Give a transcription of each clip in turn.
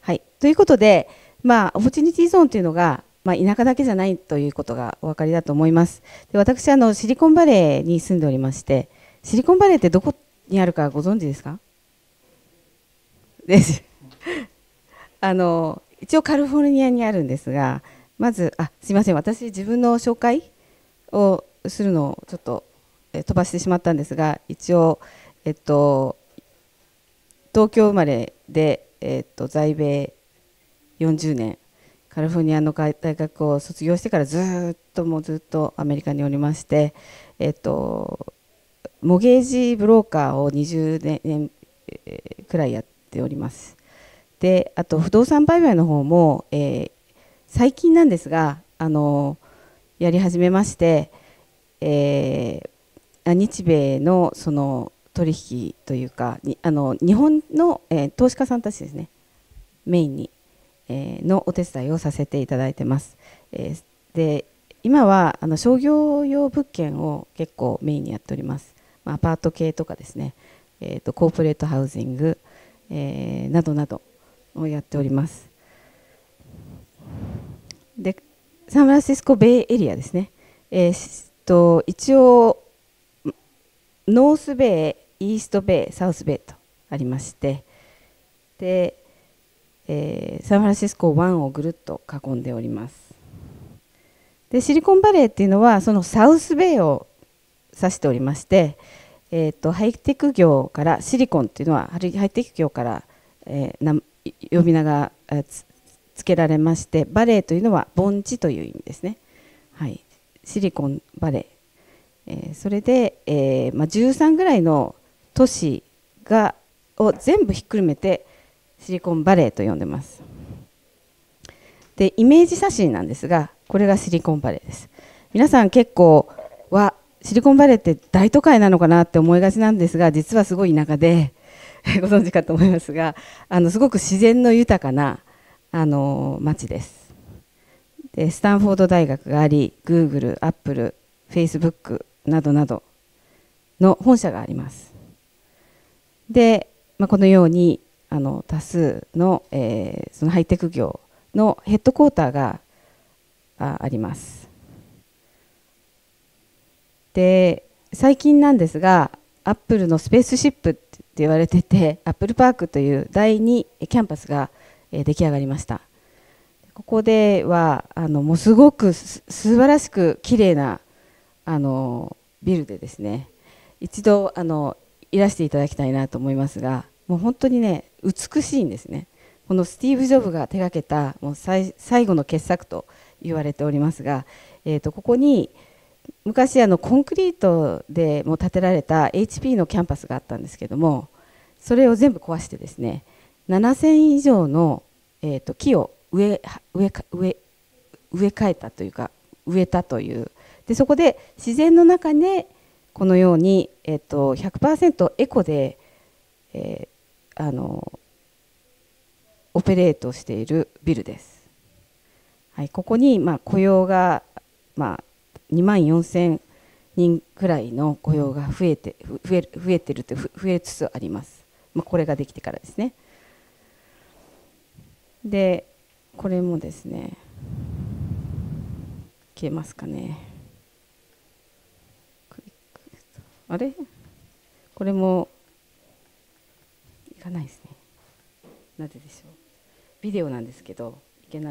はい、ということで、オポチュニティゾーンというのが、田舎だけじゃないということがお分かりだと思います。で、私シリコンバレーに住んでおりまして、シリコンバレーってどこにあるかご存知ですか？です一応カリフォルニアにあるんですが、まずすいません、私自分の紹介をするのをちょっと飛ばしてしまったんですが、一応、東京生まれで、在米40年、カリフォルニアの大学を卒業してからずっとアメリカにおりまして、モゲージブローカーを20年くらいやっております。で、あと不動産売買の方も、最近なんですがやり始めまして、日米のその取引というか日本の、投資家さんたちですね、メインに、のお手伝いをさせていただいてます。で、今は商業用物件を結構メインにやっております。アパート系とかですね、コーポレートハウジング、などなどをやっております。で、サンフランシスコベイエリアですね、一応ノースベイ、イーストベイ、サウスベイとありまして、で、サンフランシスコ湾をぐるっと囲んでおります。で、シリコンバレーっていうのはそのサウスベイを指しておりまして、ハイテク業からシリコンっていうのはハイテク業から、呼び名がつけられまして、バレーというのは盆地という意味ですね。はい、シリコンバレー、それで、13ぐらいの都市を全部ひっくるめてシリコンバレーと呼んでます。で、イメージ写真なんですが、これがシリコンバレーです。皆さん結構シリコンバレーって大都会なのかなって思いがちなんですが、実はすごい田舎でご存知かと思いますが、すごく自然の豊かな町です。で、スタンフォード大学があり、グーグル、アップル、フェイスブックなどなどの本社があります。で、このように多数の、そのハイテク業のヘッドクォーターがあります。で、最近なんですが、アップルのスペースシップって言われてて、アップルパークという第2キャンパスが出来上がりました。ここではもうすごく素晴らしく綺麗なビルでですね、一度いらしていただきたいなと思いますが、もう本当にね、美しいんですね。このスティーブ・ジョブが手がけたもう最後の傑作と言われておりますが、ここに昔コンクリートでも建てられた HP のキャンパスがあったんですけども、それを全部壊してですね、7000以上の、木を植え替えたというか植えたという。で、そこで自然の中でこのように、100% エコで、オペレートしているビルです。はい、ここに雇用が、2万4000人くらいの雇用が増えてるって増えつつあります。これができてからですね。で、これもですね、消えますかね。あれ、これもいかないですね。なぜでしょう。ビデオなんですけどいけない。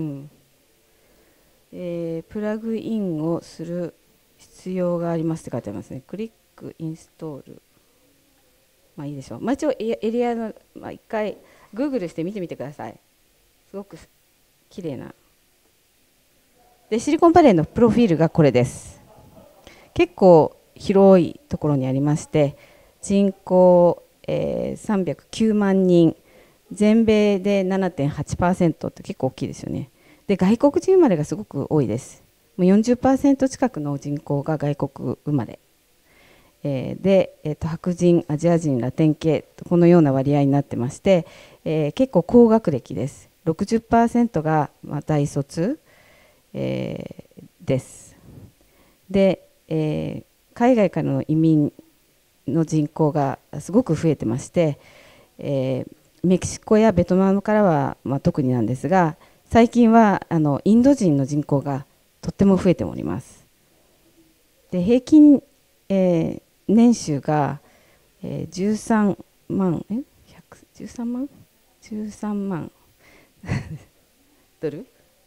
プラグインをする必要がありますって書いてありますね。クリックインストール。いいでしょう。一応エリアの、一回グーグルして見てみてください。すごく綺麗な。で、シリコンバレーのプロフィールがこれです。結構広いところにありまして、人口、309万人、全米で 7.8% って結構大きいですよね。で、外国人生まれがすごく多いです。もう 40% 近くの人口が外国生まれ、で、白人、アジア人、ラテン系、このような割合になってまして、結構高学歴です。60% が大卒、です。で、海外からの移民の人口がすごく増えてまして、 メキシコやベトナムからは、特になんですが、最近はインド人の人口がとっても増えております。で平均、年収が、13万13万13万ドル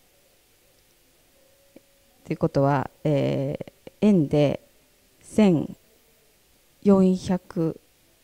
ということは、円で1400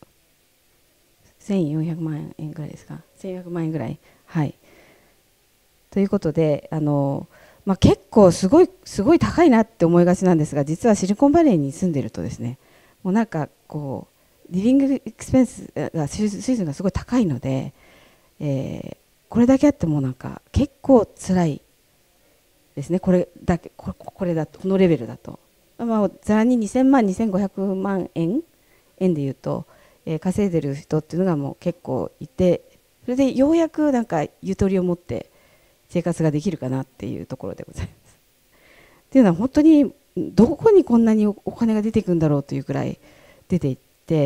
万円ぐらいですか、1400万円ぐらい、はい。ということで、結構すごい高いなって思いがちなんですが、実はシリコンバレーに住んでるとですね、もうなんかこうリビングエクスペンスが水準がすごい高いので、これだけあってもなんか結構辛いですね。これだとこのレベルだと、ざらに2000万2500万円でいうと、稼いでる人っていうのがもう結構いて、それでようやくなんかゆとりを持って生活ができるかなっていうところでございます。っていうのは本当にどこにこんなにお金が出ていくんだろうというくらい出ていって、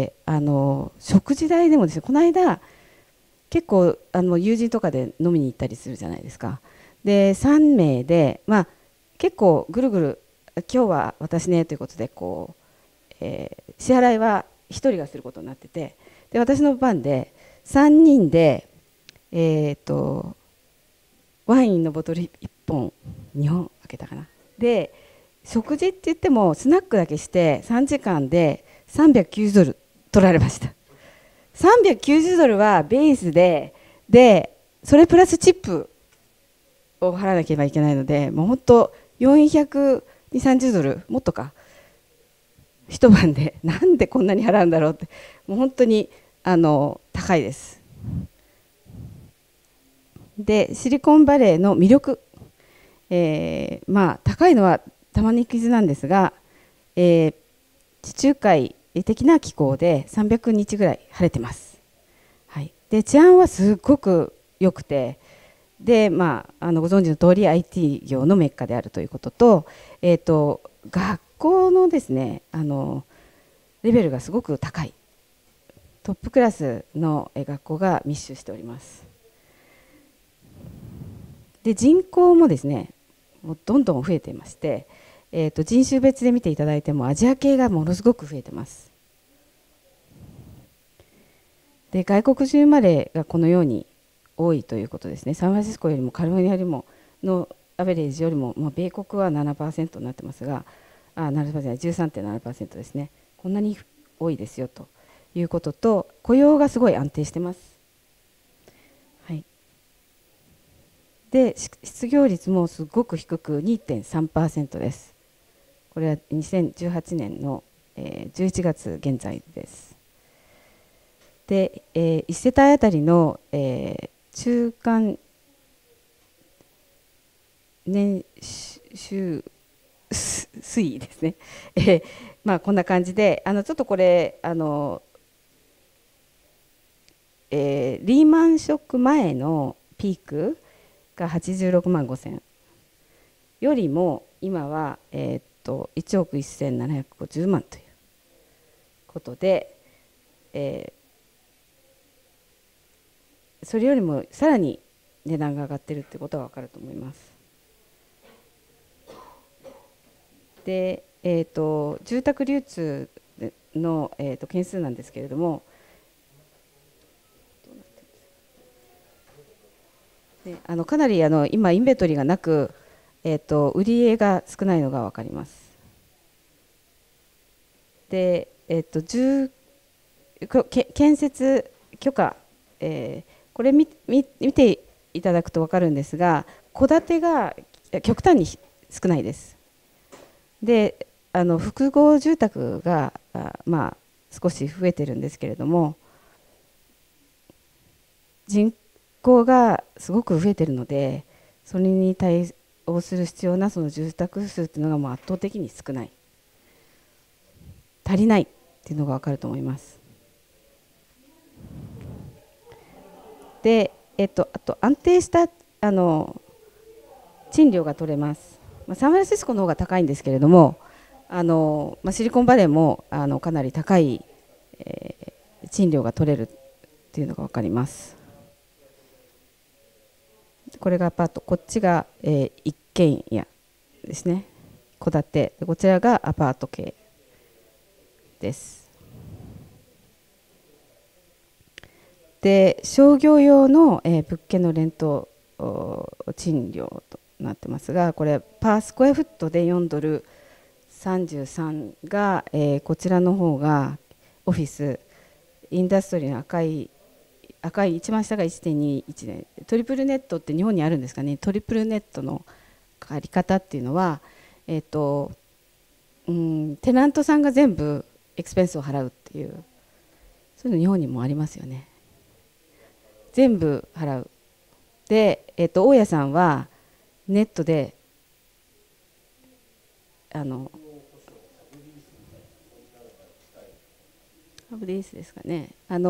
食事代でもですね、この間結構友人とかで飲みに行ったりするじゃないですか。で3名で、結構ぐるぐる今日は私ねということでこう、支払いは1人がすることになってて、で私の番で3人で、ワインのボトル1本2本開けたかな。で食事って言ってもスナックだけして3時間で390ドル取られました。390ドルはベースで、それプラスチップを払わなければいけないので、もう本当420-30ドルもっとか一晩で、なんでこんなに払うんだろうって、もう本当に高いです。でシリコンバレーの魅力、高いのはたまに傷なんですが、地中海的な気候で300日ぐらい晴れてます。はい、で治安はすごく良くて、で、ご存知の通り IT 業のメッカであるということと、学校のですねレベルがすごく高いトップクラスの学校が密集しております。で人口もですねもうどんどん増えていまして、人種別で見ていただいてもアジア系がものすごく増えてます。で外国人生まれがこのように多いということですね。サンフランシスコよりもカリフォルニアよりものアベレージよりも、米国は 7% になってますが、13.7% ですね。こんなに多いですよということと、雇用がすごい安定してます。はい、で失業率もすごく低く 2.3% です。これは2018年の11月現在です。で、1世帯あたりの、中間年収推移ですね、こんな感じで、ちょっとこれリーマンショック前のピークが86万5000よりも今は、1億1750万ということで、それよりもさらに値段が上がっているということが分かると思います。で、住宅流通の、件数なんですけれども、かなり今インベントリーがなく、売り上げが少ないのが分かります。で、建設許可、これ見ていただくと分かるんですが、戸建てが極端に少ないです。で複合住宅が少し増えてるんですけれども、人口がすごく増えてるので、それに対応する必要なその住宅数っていうのがもう圧倒的に少ない、足りないっていうのが分かると思います。で、あと安定した賃料が取れます。サンフランシスコの方が高いんですけれども、シリコンバレーもかなり高い、賃料が取れるっていうのが分かります。 これがアパート、こっちが、一軒家ですね、戸建てで、こちらがアパート系です。で商業用の、物件のレント賃料となってますが、これパースクエアフットで4ドル33が、こちらの方がオフィスインダストリーの赤い一番下が1.21で、トリプルネットって日本にあるんですかね。トリプルネットの借り方っていうのは、テナントさんが全部エクスペンスを払うっていう、そういうの日本にもありますよね。全部払う。で、大家さんはネットでサブリースですかね、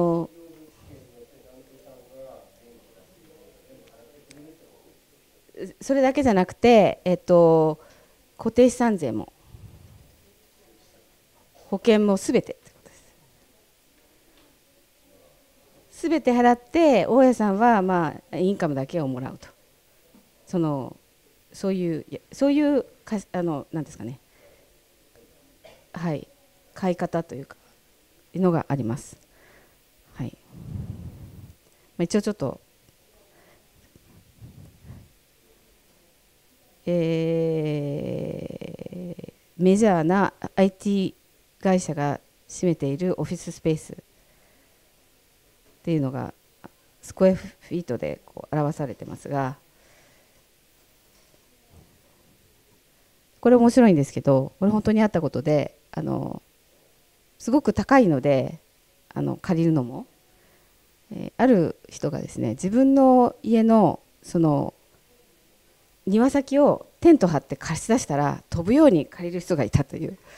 それだけじゃなくて、固定資産税も保険もすべてってことです。すべて払って大家さんは、まあ、インカムだけをもらうと、そういうなんですかね、はい、買い方というかのがあります。はい、まあ、一応ちょっと、メジャーな IT 会社が占めているオフィススペースっていうのがスクエアフィートでこう表されてますが、これ面白いんですけど、これ本当にあったことで、すごく高いので借りるのも、ある人がですね、自分の家のその庭先をテント張って貸し出したら飛ぶように借りる人がいたという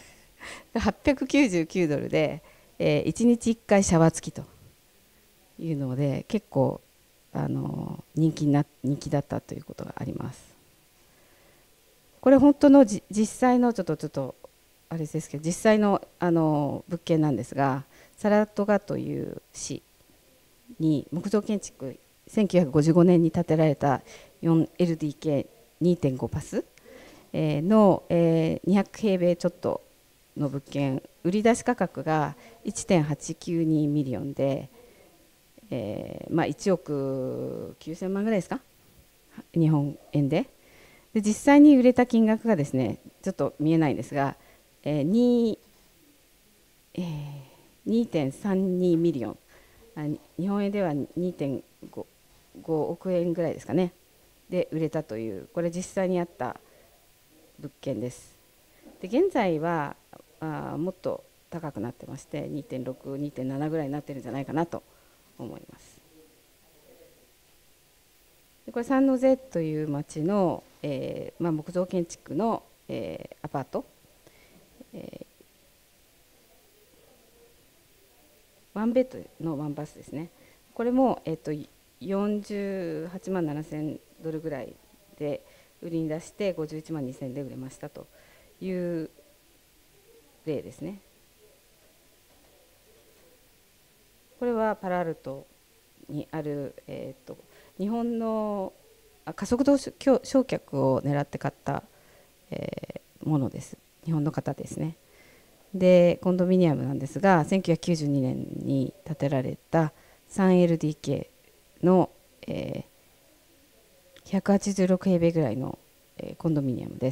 899ドルで、1日1回シャワー付きというので、結構人気だったということがあります。これ本当の実際のちょっとあれですけど、実際の物件なんですが、サラトガという市に木造建築1955年に建てられた 4LDK2.5 パスの200平米ちょっとの物件、売り出し価格が1.892ミリオンで、まあ、1億9000万ぐらいですか、日本円で。で実際に売れた金額がですね、ちょっと見えないんですが、2.32ミリオン、日本円では2.5億円ぐらいですかね、で売れたという、これ実際にあった物件です。で現在はもっと高くなってまして、2.6、2.7ぐらいになってるんじゃないかなと思います。でこれサンノゼという町の、まあ、木造建築の、アパート、ワンベッドのワンバスですね。これも、48万7000ドルぐらいで売りに出して51万2000で売れましたという例ですね。これはパラアルトにある、日本の加速度償却を狙って買った、ものです。日本の方ですね。でコンドミニアムなんですが、1992年に建てられた 3LDK の、186平米ぐらいの、コンドミニアムです。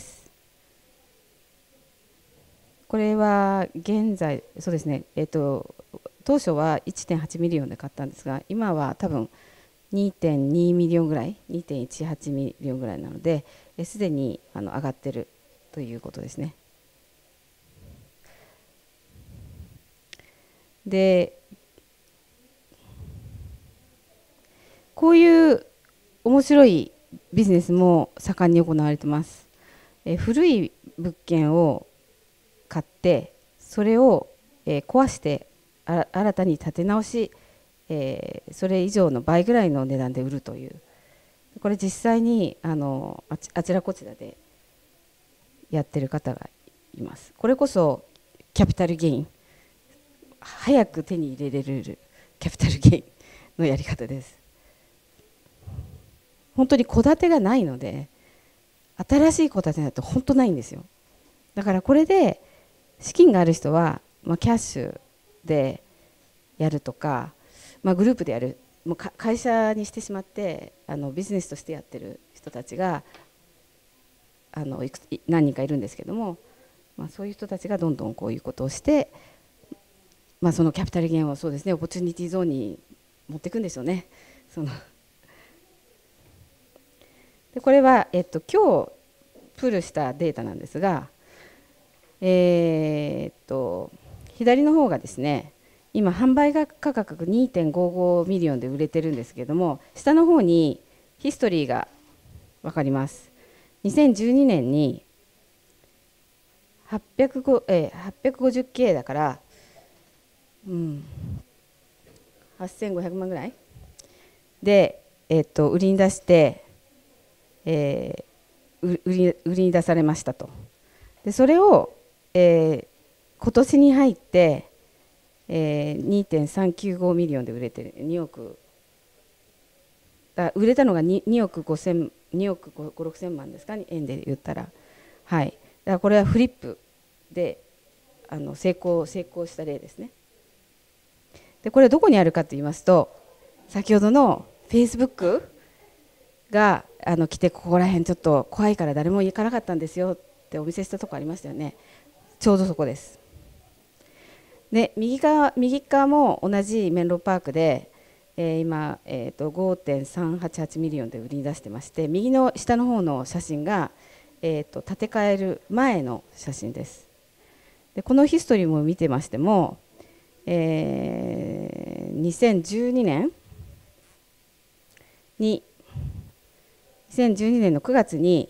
これは現在そうですね、当初は1.8ミリオンで買ったんですが、今は多分2.2ミリオンぐらい、2.18ミリオンぐらいなので、すでに上がってるということですね。でこういう面白いビジネスも盛んに行われてます。古い物件を買ってそれを、壊して新たに建て直し、それ以上の倍ぐらいの値段で売るという、これ実際にあちらこちらでやってる方がいます。これこそキャピタルゲイン、早く手に入れれるキャピタルゲインのやり方です。 本当に戸建てがないので、新しい戸建てだと本当ないんですよ。だからこれで資金がある人は、キャッシュでやるとか、グループでやる、もう会社にしてしまってビジネスとしてやってる人たちが何人かいるんですけども、そういう人たちがどんどんこういうことをして、そのキャピタルゲインをそうですね、オポチュニティゾーンに持っていくんでしょうね。でこれは、今日プルしたデータなんですが、左の方がですね、今販売価格2.55ミリオンで売れてるんですけども、下の方にヒストリーが分かります。2012年に850K だから、8500万ぐらいで、売りに出して、売りに出されましたと。でそれを、今年に入って、2.395 ミリオンで売れてる、2億売れたのが 2億5、6千万ですか、円で言ったら。はい、だからこれはフリップで成功した例ですね。でこれどこにあるかと言いますと、先ほどのフェイスブックが来て、ここら辺ちょっと怖いから誰も行かなかったんですよってお見せしたとこありましたよね。ちょうどそこです。で右側も同じメンローパークで、今、5.388 ミリオンで売りに出してまして、右の下の方の写真が、建て替える前の写真です。でこのヒストリーも見てましても、2012年の9月に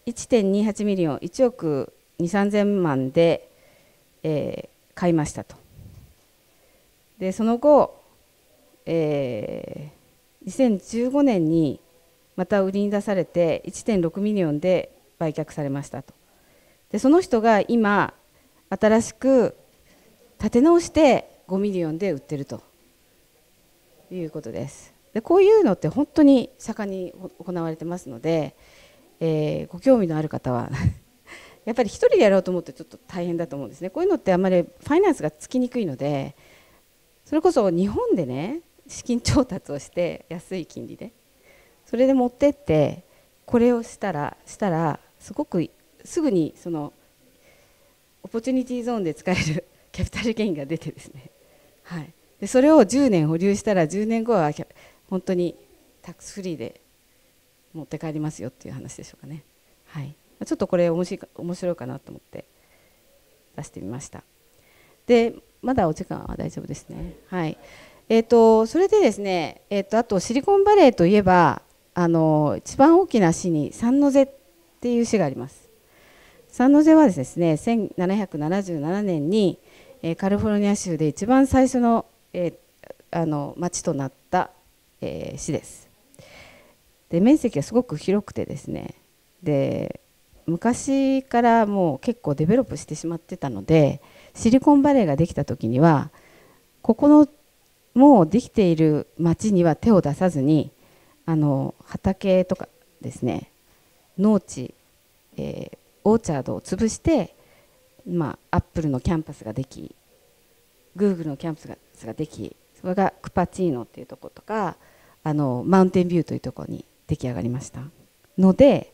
1.28 ミリオン、1億2、3000万で、買いましたと。でその後、2015年にまた売りに出されて 1.6 ミリオンで売却されましたと。でその人が今新しく建て直して5ミリオンで売ってるということです。でこういうのって本当に盛んに行われてますので、ご興味のある方はやっぱり一人でやろうと思ってちょっと大変だと思うんですね。こういうのってあんまりファイナンスがつきにくいので、それこそ日本でね、資金調達をして安い金利でそれで持ってってこれをしたらすごくすぐにそのオポチュニティゾーンで使えるキャピタルゲインが出てですね、はい、でそれを10年保留したら10年後は本当にタックスフリーで持って帰りますよっていう話でしょうかね。はい、ちょっとこれ面白いかなと思って出してみました。でまだお時間は大丈夫ですね。はい、それでですね、あとシリコンバレーといえば一番大きな市にサンノゼっていう市があります。サンノゼはですね、1777年にカリフォルニア州で一番最初の、町となった、市です。で面積がすごく広くてですね、で昔からもう結構デベロップしてしまってたので、シリコンバレーができた時にはここのもうできている町には手を出さずに畑とかですね、農地、オーチャードを潰して、アップルのキャンパスができ、グーグルのキャンパスができ、それがクパチーノっていうところとかマウンテンビューというところに出来上がりましたので、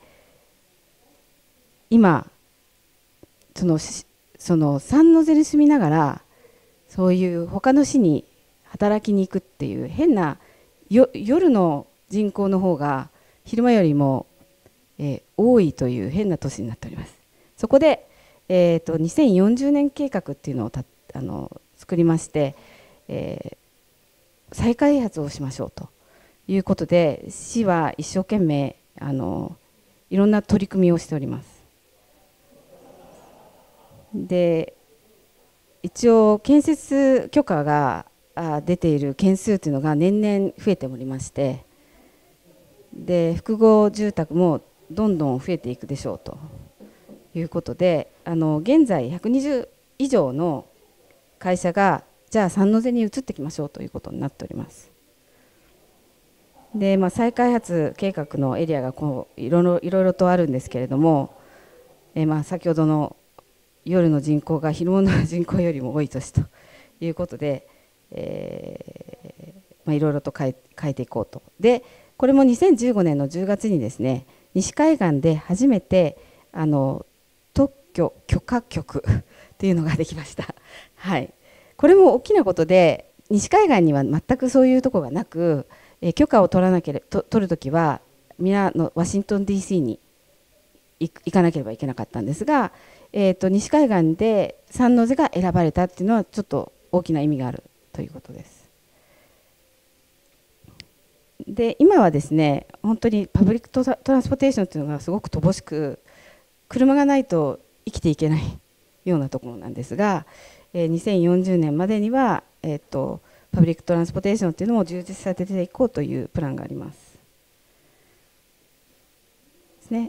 今そのサンノゼに住みながらそういう他の市に働きに行くっていう変な夜の人口の方が昼間よりも、多いという変な都市になっております。そこで、2040年計画っていうのを作りまして、再開発をしましょうということで、市は一生懸命いろんな取り組みをしております。で一応建設許可が出ている件数というのが年々増えておりまして、で複合住宅もどんどん増えていくでしょうということで、現在120以上の会社がじゃあサンノゼに移ってきましょうということになっております。 で、再開発計画のエリアがいろいろとあるんですけれども、先ほどの夜の人口が昼間の人口よりも多い都市ということで、いろいろと変えていこうと。でこれも2015年の10月にですね、西海岸で初めて特許許可局というのができました。はい、これも大きなことで、西海岸には全くそういうところがなく、許可を取るときは皆のワシントン DC に行かなければいけなかったんですが、西海岸でサンノゼが選ばれたっていうのはちょっと大きな意味があるということです。で今はですね、本当にパブリックトランスポーテーションというのがすごく乏しく、車がないと生きていけないようなところなんですが、2040年までには、パブリックトランスポーテーションというのも充実させていこうというプランがあります。ですね、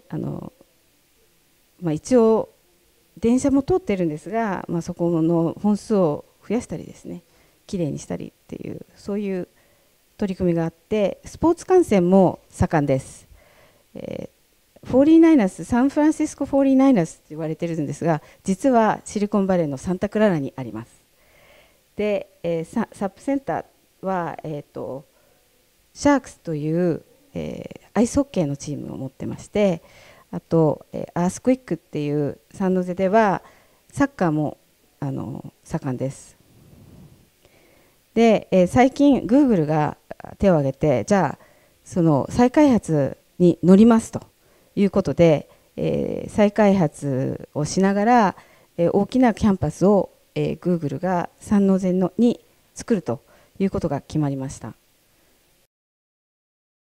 一応電車も通ってるんですが、そこの本数を増やしたりですね、きれいにしたりっていう、そういう取り組みがあって、スポーツ観戦も盛んです。49ers、サンフランシスコ 49ers と言われているんですが、実はシリコンバレーのサンタクララにあります。で、サップセンターは、シャークスという、アイスホッケーのチームを持ってまして、あと、アースクイックっていうサンノゼではサッカーも盛んです。で、最近グーグルが手を挙げて、じゃあその再開発に乗りますということで、再開発をしながら、大きなキャンパスを、グーグルがサンノゼに作るということが決まりました。